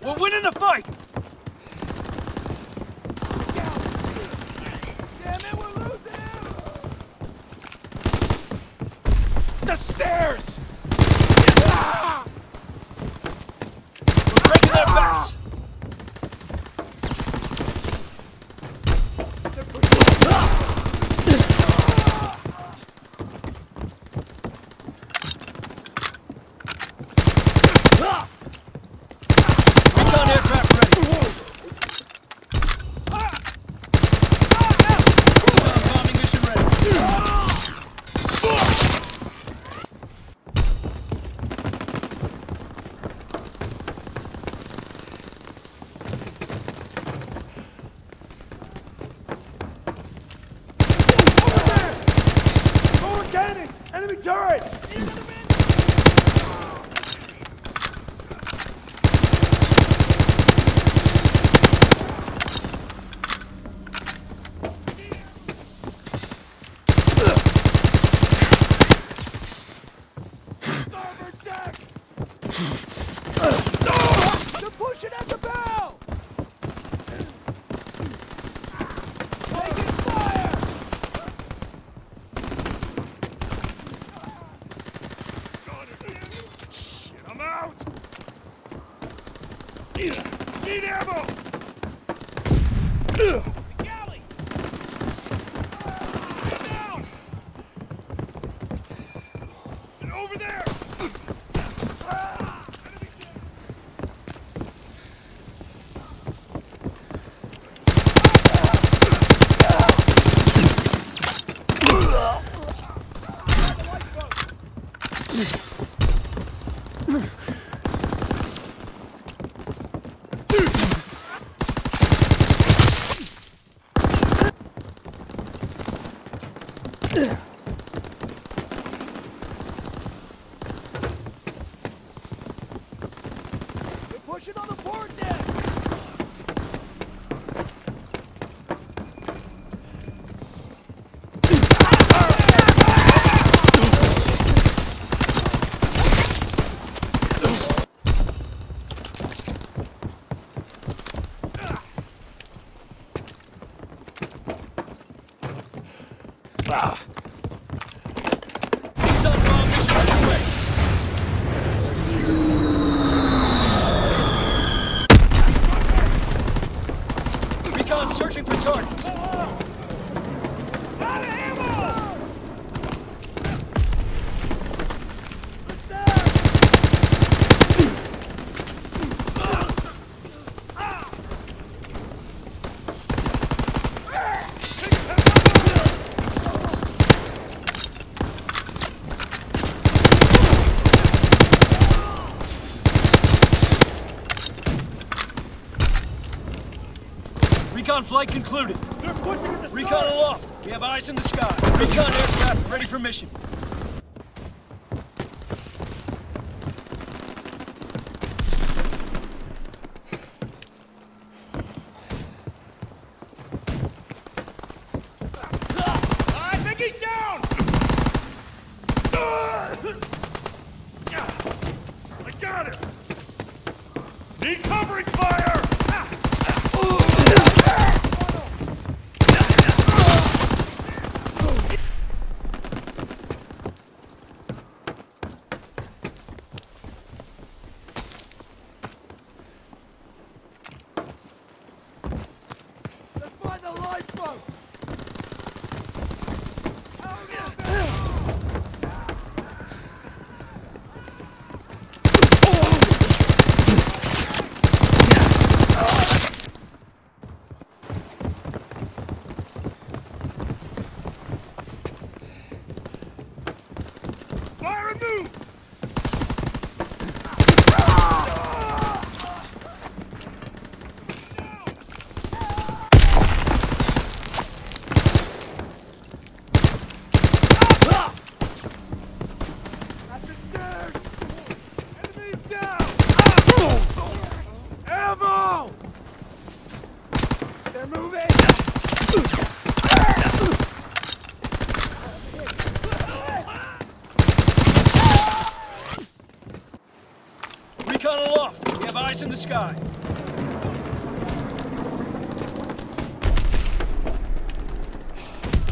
We're winning the fight! Damn it, we're losing! The stairs! We're breaking their backs! Recon aircraft ready. Recon bombing mission ready. Forward cannons! Enemy turrets! Starboard deck! They're pushing at the bow! Taking fire! Shit, I'm out! Need ammo! Galley! Down! And over there! They're pushing on the port deck! He's on bomb mission underway. Recon searching for targets. Out of ammo! Recon flight concluded. They're pushing at the Recon stars. aloft. We have eyes in the sky. Recon aircraft ready for mission. I think he's down! I got it. Need covering fire. Let's find the lifeboat! Fire and move. At the stairs! Enemies down! Ammo! They're moving! Recon aloft. We have eyes in the sky.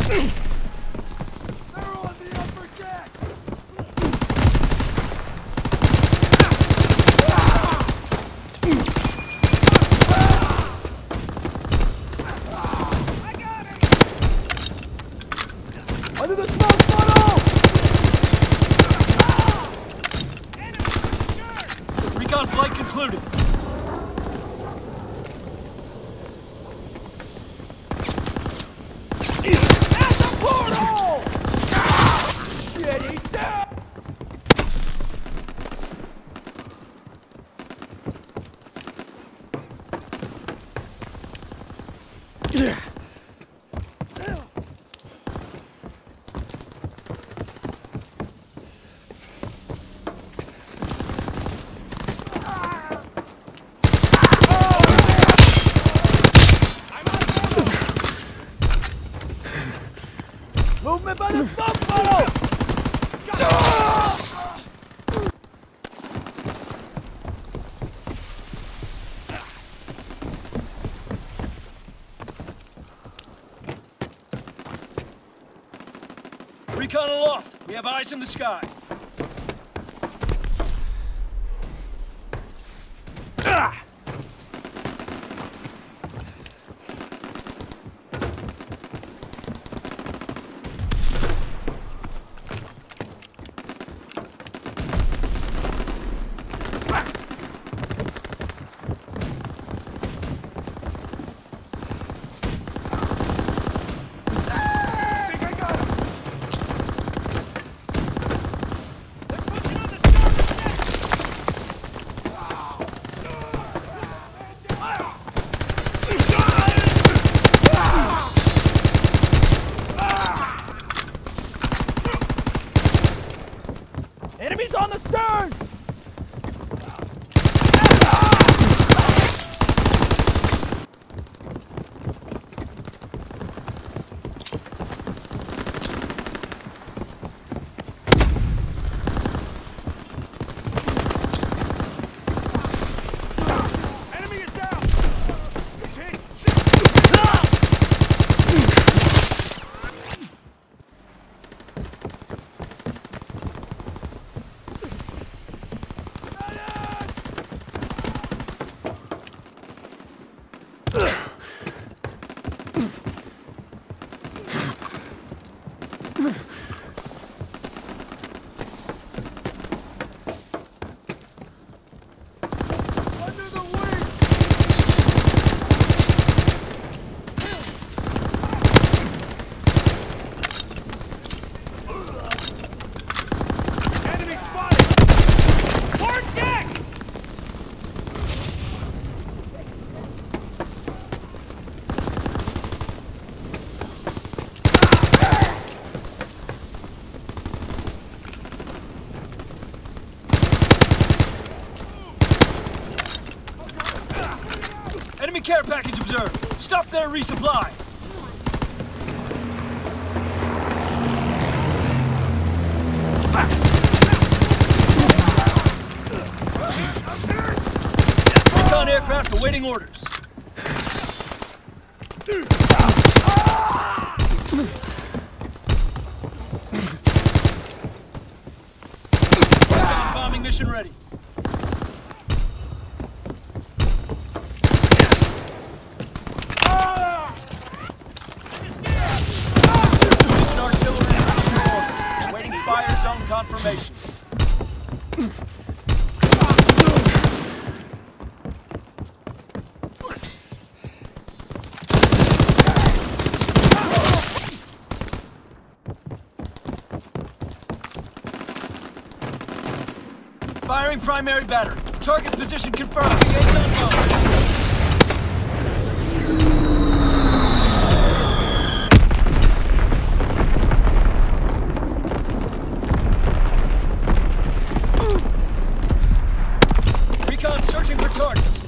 They're on the upper deck! I got him! Under the smoke funnel! Enemy secured! Recon flight concluded. At the portal! Shit, he's down! Movement by the smoke funnel! Recon aloft. We have eyes in the sky. Enemies on the stern! Enemy is down! He's hit! Under the wing! Enemy spotted! Port deck! Enemy care package observed. Stop there, resupply. Recon aircraft awaiting orders. Bombing mission ready. Fire zone confirmation. Firing primary battery. Target position confirmed. Engage on board. Searching for targets.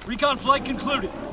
Recon flight concluded.